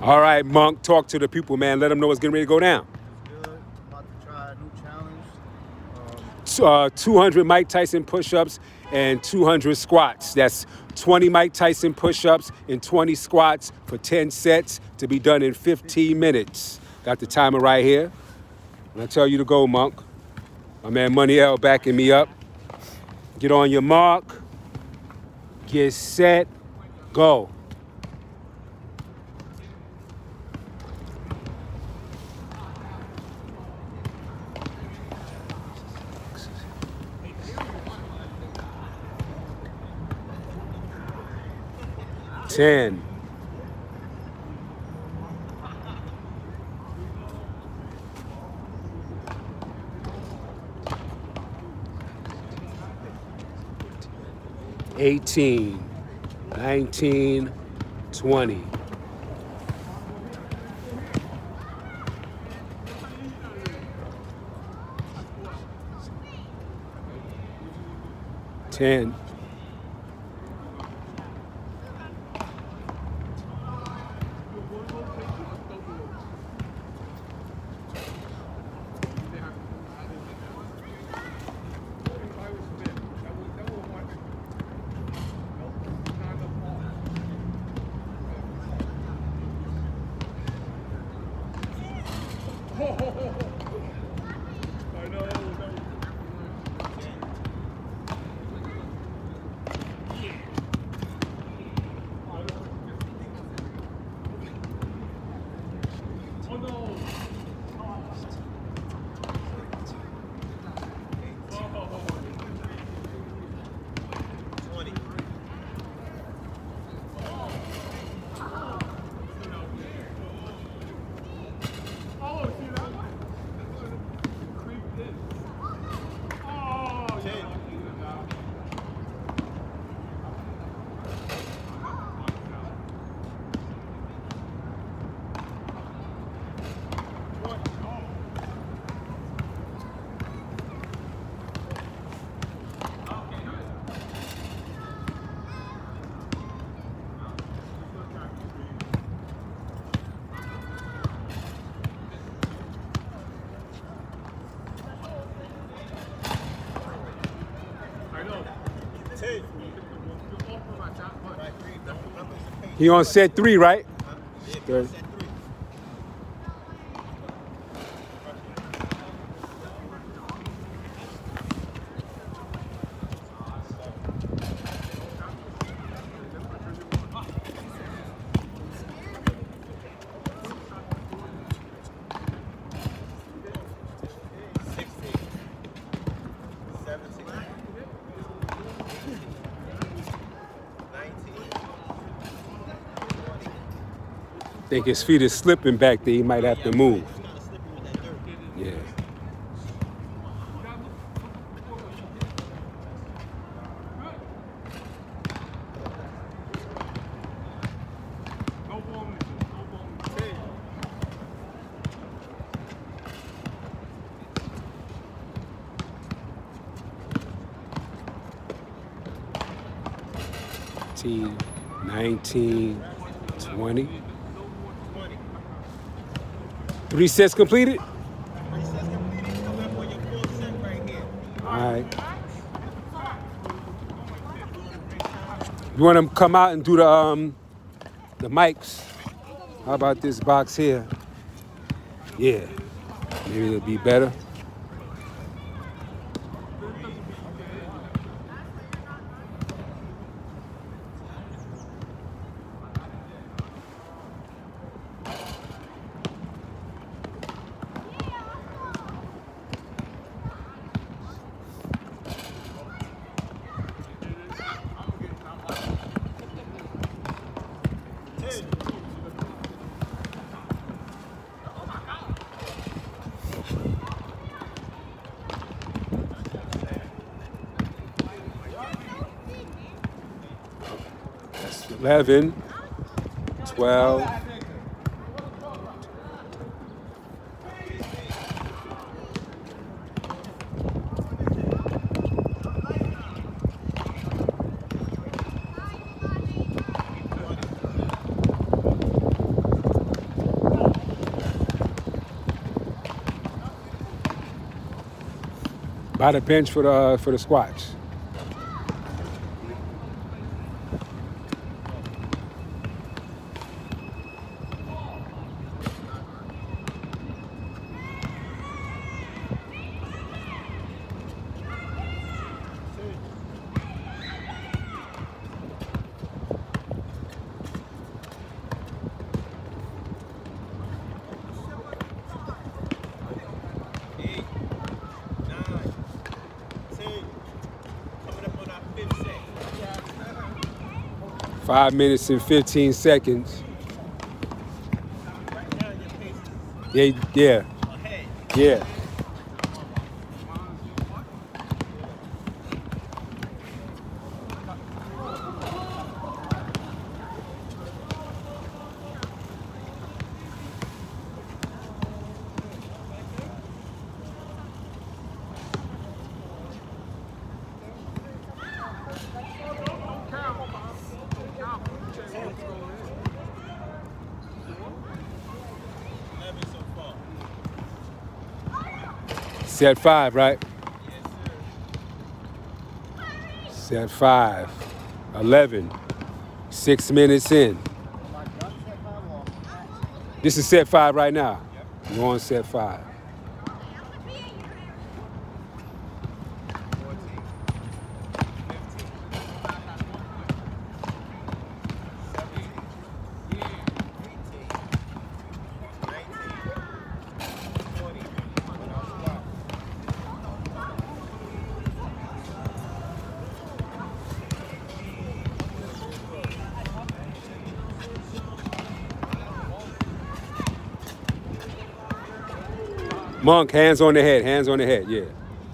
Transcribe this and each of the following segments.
All right, Monk, talk to the people, man. Let them know what's getting ready to go down. It's good. About to try a new challenge. 200 Mike Tyson push-ups and 200 squats. That's 20 Mike Tyson push-ups and 20 squats for 10 sets to be done in 15 minutes. Got the timer right here. And I tell you to go, Monk. My man Money L backing me up. Get on your mark. Get set. Go. Ten. 18, 19, 20. Ten. He on set 3, right? Good. I think his feet is slipping back there. He might have to move. Yeah. Team 19, 20. 3 sets completed? 3 sets completed. Come up for your 4th set right here. All right. You want to come out and do the mics? How about this box here? Yeah. Maybe it'll be better. That's 11, 12. By the bench for the squats. Eight, 9, 10. Coming up on our 5th set. 5 minutes and 15 seconds. Right now, your pace is Yeah. ahead. Yeah. Set 5, right? Set 5. 11. 6 minutes in. This is set 5 right now. We're on set 5. 'Monk, hands on the head, yeah.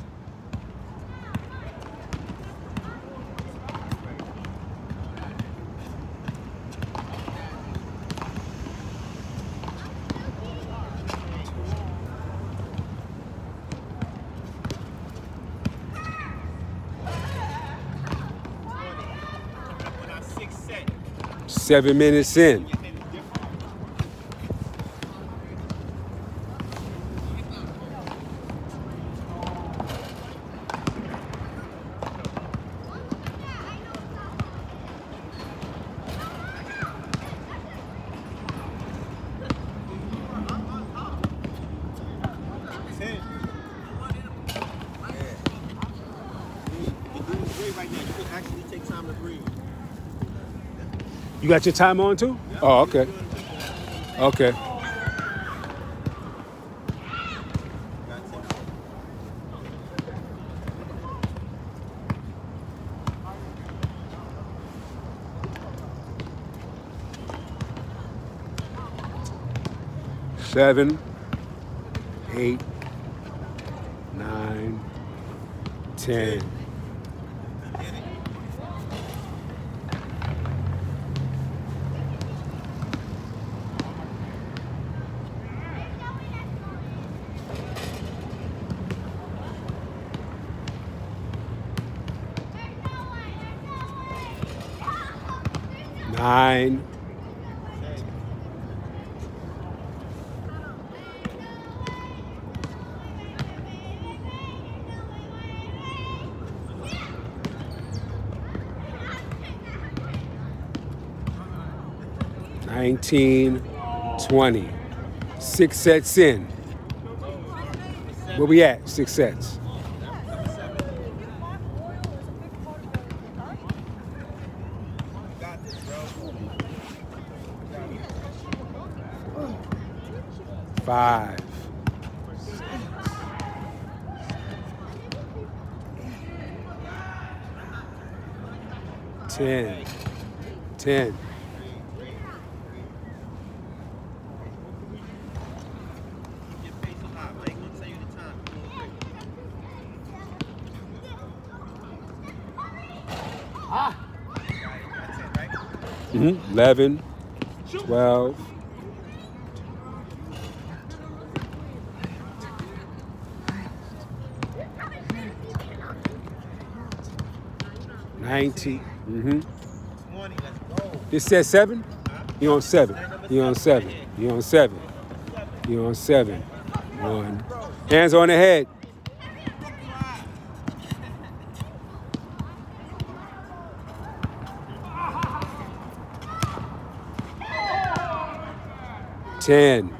On our 6th set. 7 minutes in. Right now, you can actually take time to breathe. You got your time on too? Oh, okay. Okay. Seven, 8, 9, 10. Nine. 19, 20. 6 sets in. Where we at? 6 sets. Five. 10. 10. Mm-hmm. 11, 12. 19. Mm-hmm. 20, let's go. This says 7? You on 7. You on 7. You on 7. You on 7. 1. Hands on the head. 10.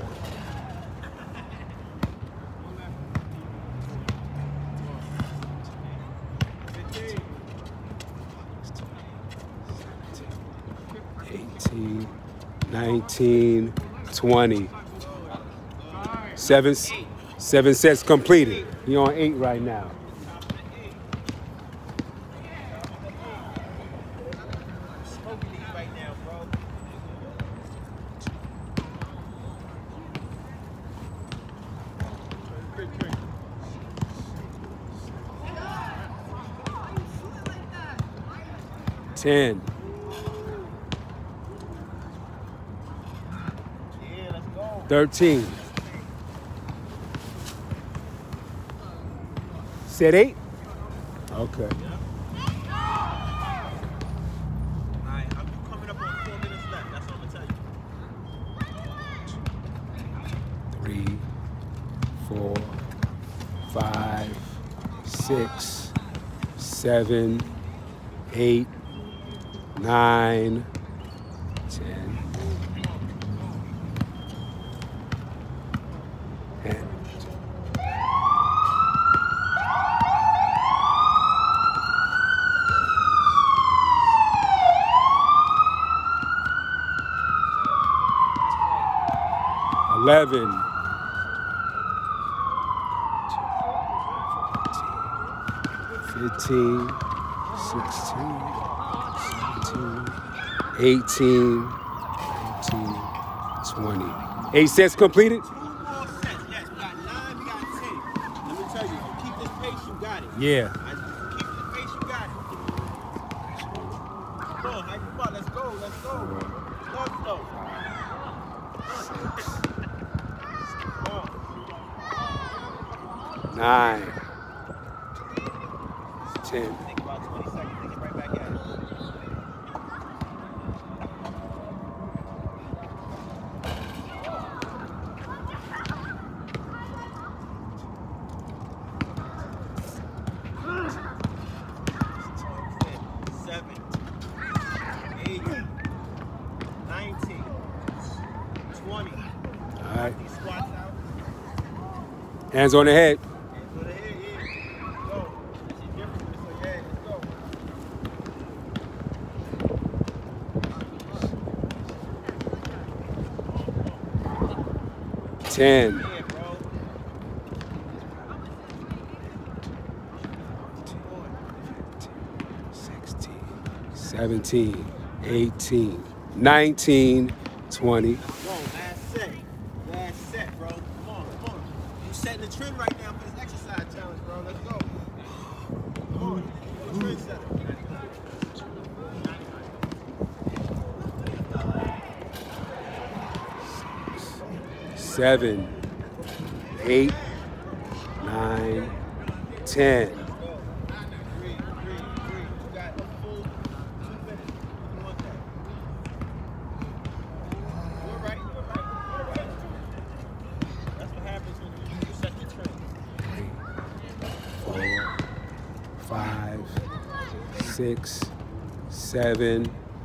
18, 19, 20. Seven sets completed. You're on 8 right now. Ten. Yeah, let's go. 13. Set 8? Okay. Alright, I'm coming up on 4 minutes left. That's what I'm gonna tell you. 3, 4, 5, 6, 7, 8, 9, 10, and 11, 15, 16, 17, 18, 19, 20. 8 sets completed? 2 more sets. Yes, we got 9, we got 10. Let me tell you, if you keep this pace, you got it. Yeah. If you keep this pace, you got it. Come on, hype him up. Let's go, let's go. Let's go. 9, 10. Think about 20 seconds, take it right back at it. 7, 8, 19, 20. All right. These squats out. Hands on the head. Hands on the head, yeah. Go. That's your difference. So yeah, let's go. 10. Yeah, bro. 16, 17, 18, 19, 20. Go, last set. Last set, bro. Come on, come on. You setting the trend right now for this exercise challenge, bro. Let's go. Come on. You're a trend setter. 7, 8, 9, 10. 3. You got a full 2 minutes. You want that? You're right. You're right. You're right. That's what happens when you set the trend. 4, 5, 6, 7.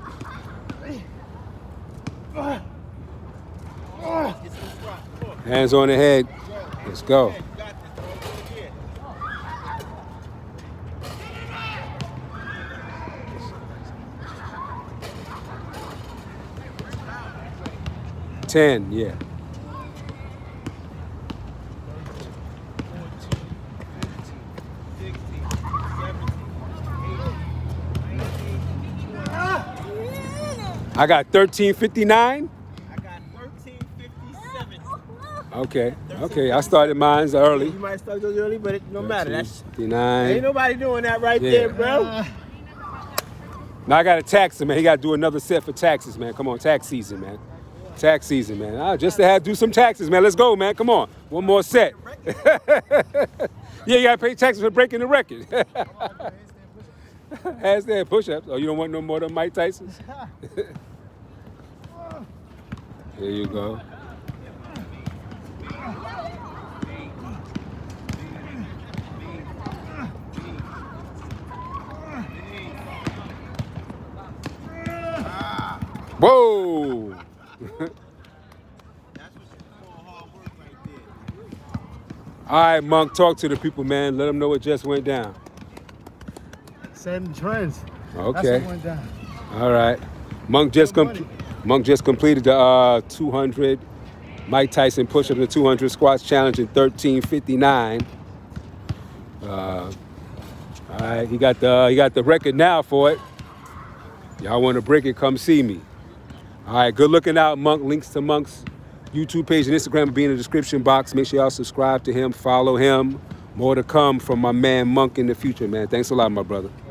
Get some squat. Come on. Hands on the head. Let's go. You got this, bro. Do it again. 10, yeah. 16, 17, 18, 19, 20. I got 13:59. I got 13:57. Okay, okay. I started mine early. You might start those early, but it no matter. That's 59. ain't nobody doing that right there, bro. Now I got to tax him, man. He got to do another set for taxes, man. Come on, tax season, man. Tax season, man. Just to have do some taxes, man. Let's go, man. Come on. One more set. Yeah, you got to pay taxes for breaking the record. Handstand push-ups. Oh, you don't want no more than Mike Tyson's? There you go. Whoa! All right, Monk, talk to the people, man. Let them know what just went down. Setting trends. Okay. That's what went down. All right. Monk just completed the 200 Mike Tyson push-up and the 200 squats challenge in 13:59. All right, he got the record now for it. Y'all want to break it? Come see me. All right, good looking out, Monk. Links to Monk's YouTube page and Instagram will be in the description box. Make sure y'all subscribe to him, follow him. More to come from my man Monk in the future, man. Thanks a lot, my brother.